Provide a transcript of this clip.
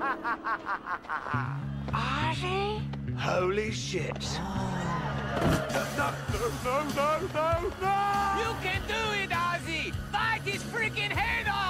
Ozzy? Holy shit. No! You can do it, Ozzy! Fight his freaking head off!